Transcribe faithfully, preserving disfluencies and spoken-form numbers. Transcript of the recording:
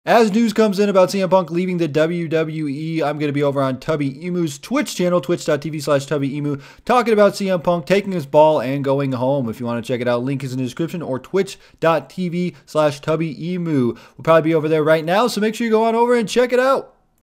As news comes in about C M Punk leaving the W W E, I'm going to be over on Tubby Emu's Twitch channel, twitch.tv slash Tubby Emu, talking about C M Punk taking his ball and going home. If you want to check it out, link is in the description, or twitch.tv slash Tubby Emu. We'll probably be over there right now, so make sure you go on over and check it out.